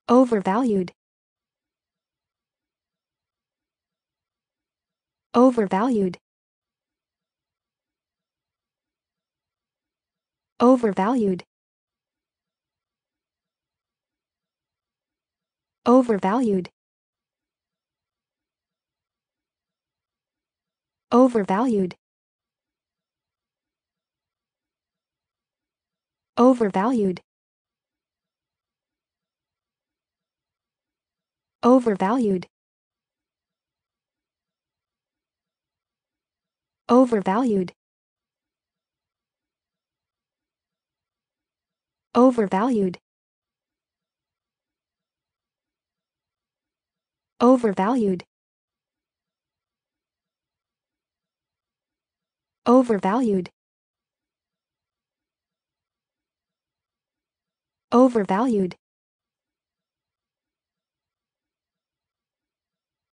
overvalued, overvalued, overvalued, overvalued, overvalued, overvalued, overvalued, overvalued, overvalued, overvalued, overvalued, overvalued,